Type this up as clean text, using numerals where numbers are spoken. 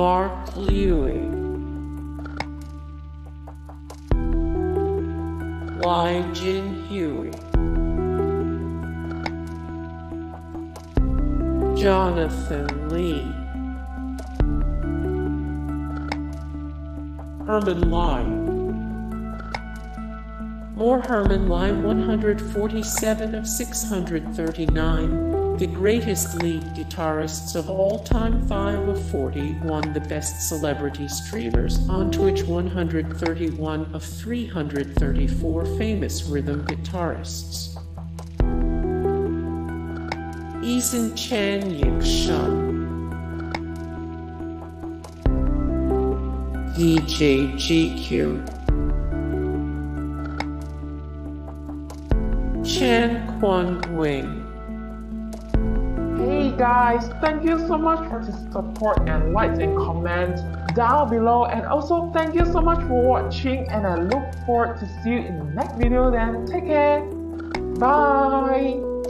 Mark Liu, Jinhui, Jonathan Li, Herman Li. More Herman Li, 147 of 639, the greatest lead guitarists of all time. 5 of 40 won the best celebrity streamers on Twitch. 131 of 334 famous rhythm guitarists. Eason Chan, Yik-Shun, DJ GQ, Chan Kwong. Hey guys, thank you so much for the support and likes and comments down below, and also thank you so much for watching, and I look forward to see you in the next video. Then take care, bye.